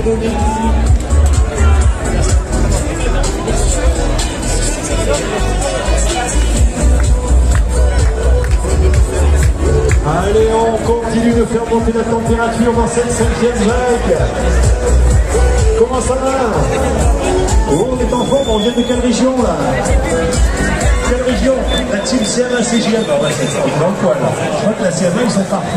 Allez, on continue de faire monter la température dans cette 5e vague. Comment ça va? Oh, on est en forme, on vient de quelle région là? Quelle région? La team CMA CGM. Bah ouais, c'est ça, on est dans le coin là. Je crois que la CMA ils sont partis.